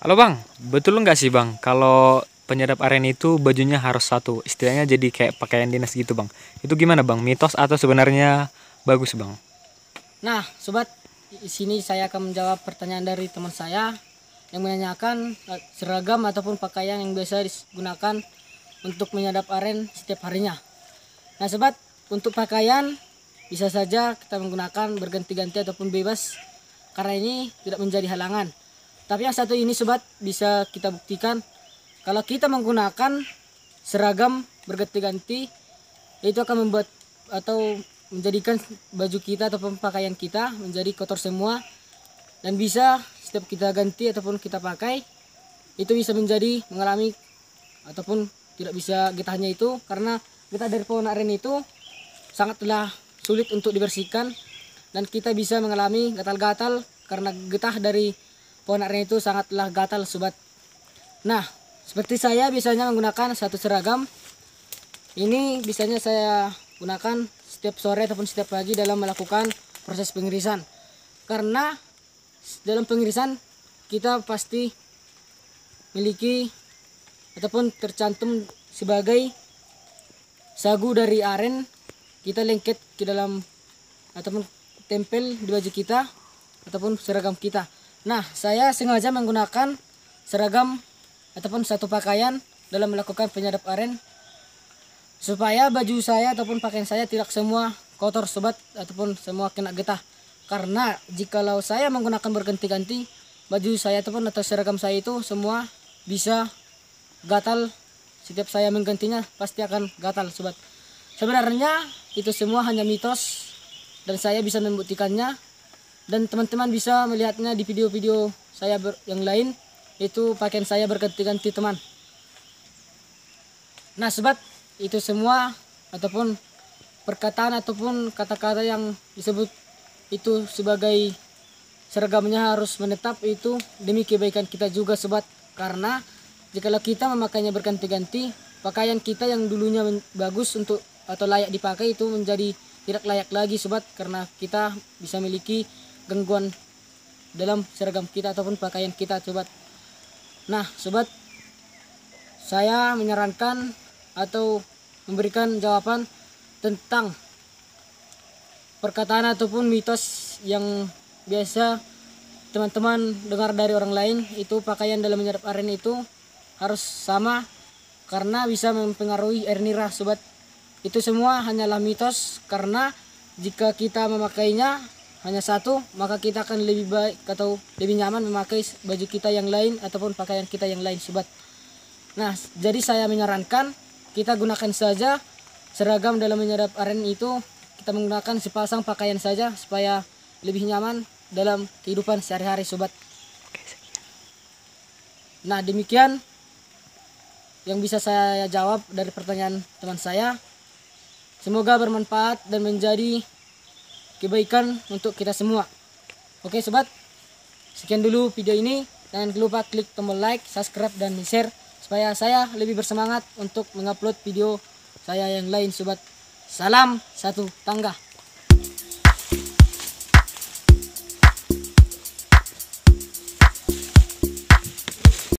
Halo Bang, betul nggak sih Bang, kalau penyadap aren itu bajunya harus satu, istilahnya jadi kayak pakaian dinas gitu Bang. Itu gimana Bang, mitos atau sebenarnya bagus Bang? Nah, sobat, di sini saya akan menjawab pertanyaan dari teman saya yang menanyakan seragam ataupun pakaian yang biasa digunakan untuk menyadap aren setiap harinya. Nah, sobat, untuk pakaian bisa saja kita menggunakan berganti-ganti ataupun bebas karena ini tidak menjadi halangan. Tapi yang satu ini sobat bisa kita buktikan kalau kita menggunakan seragam berganti-ganti itu akan membuat atau menjadikan baju kita ataupun pakaian kita menjadi kotor semua, dan bisa setiap kita ganti ataupun kita pakai itu bisa menjadi mengalami ataupun tidak bisa kita hanya itu karena kita dari pohon aren itu sangatlah sulit untuk dibersihkan dan kita bisa mengalami gatal-gatal karena getah dari pohon aren itu sangatlah gatal sobat. Nah, seperti saya biasanya menggunakan satu seragam ini biasanya saya gunakan setiap sore ataupun setiap pagi dalam melakukan proses pengirisan. Karena dalam pengirisan kita pasti memiliki ataupun tercantum sebagai sagu dari aren, kita lengket ke dalam ataupun tempel di baju kita ataupun seragam kita. Nah, saya sengaja menggunakan seragam ataupun satu pakaian dalam melakukan penyadap aren supaya baju saya ataupun pakaian saya tidak semua kotor sobat ataupun semua kena getah. Karena jikalau saya menggunakan berganti-ganti baju saya ataupun atau seragam saya itu semua bisa gatal, setiap saya menggantinya pasti akan gatal sobat. Sebenarnya itu semua hanya mitos dan saya bisa membuktikannya, dan teman-teman bisa melihatnya di video-video saya yang lain, itu pakaian saya berganti-ganti teman. Nah sobat, itu semua ataupun perkataan ataupun kata-kata yang disebut itu sebagai seragamnya harus menetap itu demi kebaikan kita juga sobat. Karena jikalau kita memakainya berganti-ganti, pakaian kita yang dulunya bagus untuk atau layak dipakai itu menjadi tidak layak lagi sobat, karena kita bisa memiliki gangguan dalam seragam kita ataupun pakaian kita sobat. Nah sobat, saya menyarankan atau memberikan jawaban tentang perkataan ataupun mitos yang biasa teman-teman dengar dari orang lain, itu pakaian dalam menyadap aren itu harus sama karena bisa mempengaruhi air nira sobat. Itu semua hanyalah mitos, karena jika kita memakainya hanya satu maka kita akan lebih baik atau lebih nyaman memakai baju kita yang lain ataupun pakaian kita yang lain sobat. Nah, jadi saya menyarankan kita gunakan saja seragam dalam menyadap aren itu, kita menggunakan sepasang pakaian saja supaya lebih nyaman dalam kehidupan sehari-hari sobat. Nah, demikian yang bisa saya jawab dari pertanyaan teman saya. Semoga bermanfaat dan menjadi kebaikan untuk kita semua. Oke sobat, sekian dulu video ini. Jangan lupa klik tombol like, subscribe, dan share supaya saya lebih bersemangat untuk mengupload video saya yang lain sobat. Salam satu tangga.